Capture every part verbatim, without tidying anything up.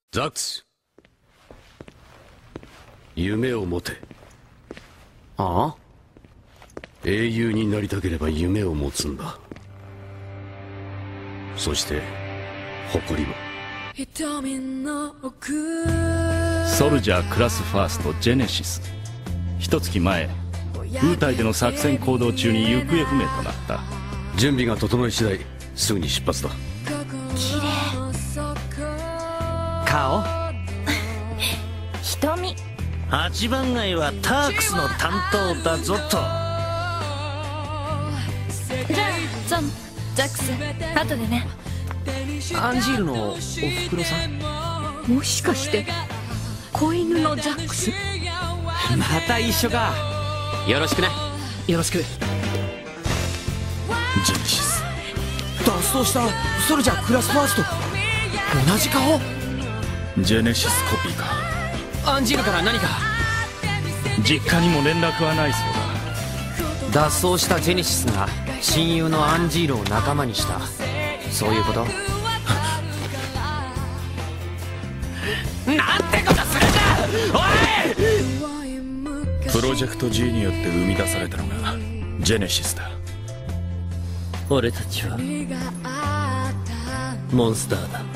ザックス、夢を持て。 ああ、 英雄になりたければ夢を持つんだ。そして誇りも。 ソルジャークラスファーストジェネシス。一月前、空対での作戦行動中に行方不明となった。 準備が整い次第すぐに出発だ。 綺麗。 顔瞳。 八番街はタークスの担当だぞと。 じゃあゾン、ザックス、後でね。 アンジールのおふくろさん。 もしかして子犬のザックス。 また一緒か。よろしくね。よろしく。 ジェネシス、 脱走したソルジャークラスファースト。同じ顔。 ジェネシスコピーか。 アンジールから何か。 実家にも連絡はないそう脱走したジェネシスが親友のアンジールを仲間にした、そういうこと？なんてことするんだおい！ プロジェクト G によって生み出されたのがジェネシスだ。 俺たちはモンスターだ。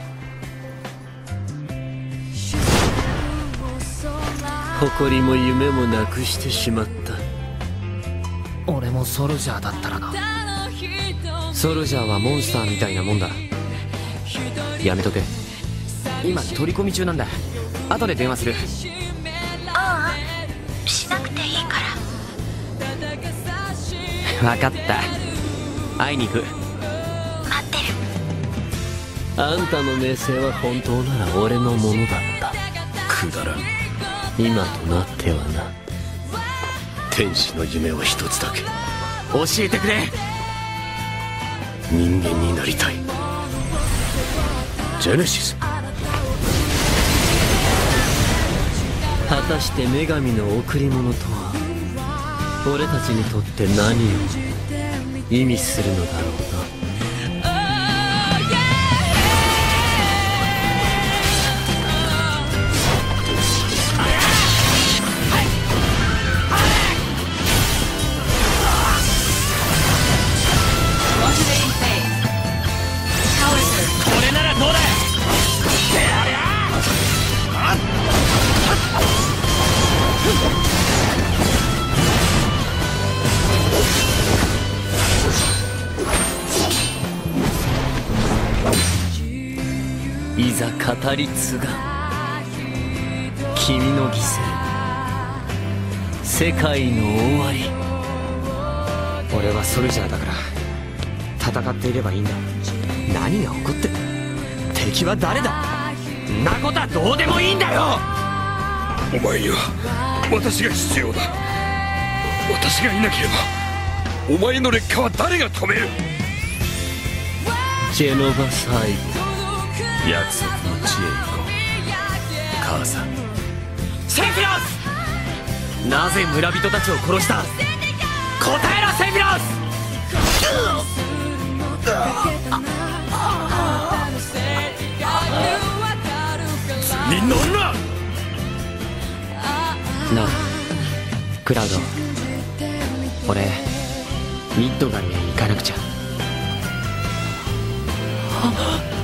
誇りも夢もなくしてしまった。 俺もソルジャーだったらな。ソルジャーはモンスターみたいなもんだ。やめとけ。今取り込み中なんだ。後で電話する。 ああ、しなくていいか分かった。会いに行く。 ら。待ってる。 あんたの名声は本当なら俺のものだった。 くだらん。 今となってはな。 天使の夢を一つだけ。 教えてくれ。 人間になりたい。ジェネシス。 果たして女神の贈り物とは俺たちにとって何を意味するのだろうな。 これならどうだ。 いざ語り継が君の犠牲、世界の終わり。 俺はソルジャーだから戦っていればいいんだ。何が起こってる。敵は誰だ。んなことはどうでもいいんだよ。 お前には私が必要だ。私がいなければお前の劣化は誰が止める。 ジェノバサイ約束の地へ行こう。母さん。 セフィロス、なぜ村人たちを殺した。答えろセフィロス。 みんな乗るな。 なあクラウド、俺ミッドガンへ行かなくちゃ。